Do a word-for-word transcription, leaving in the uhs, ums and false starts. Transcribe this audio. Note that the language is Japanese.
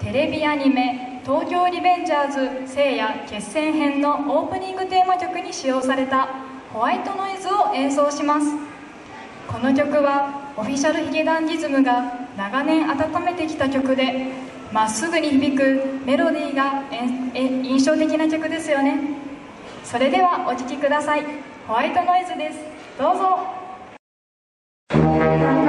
テレビアニメ「東京リベンジャーズ聖夜決戦編」のオープニングテーマ曲に使用されたホワイトノイズを演奏します。この曲はオフィシャルヒゲダンディズムが長年温めてきた曲で、まっすぐに響くメロディーが印象的な曲ですよね。それではお聴きください。ホワイトノイズです。どうぞ。